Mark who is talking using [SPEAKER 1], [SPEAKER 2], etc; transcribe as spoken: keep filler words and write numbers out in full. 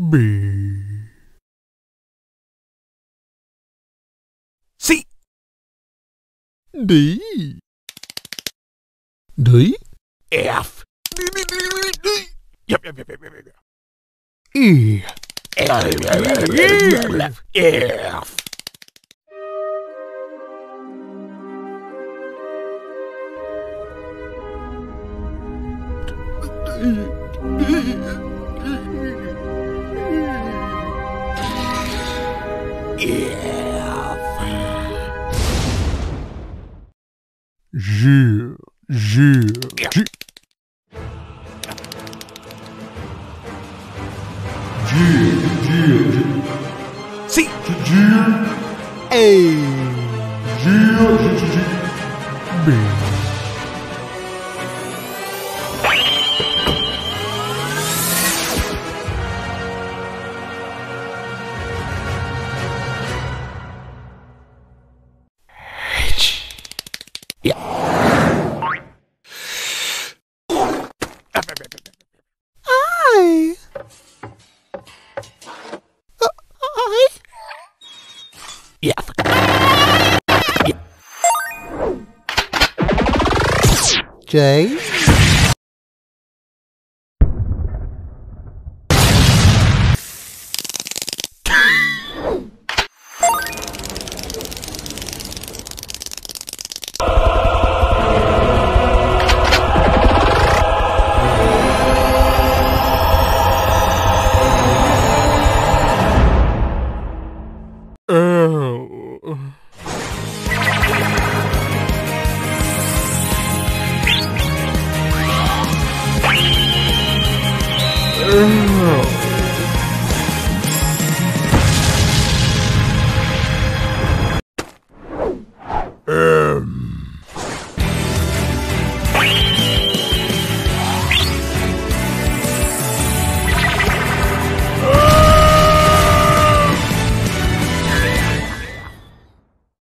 [SPEAKER 1] B, C, D, D, F, D, D, D, D, D. Yep, yep, yep, yep, yep, yep. E, F, F, F. G, G, G. G, G, G. C, G, A, G, G, G, B. Yeah. I. Uh, I. Yeah. Yeah. J.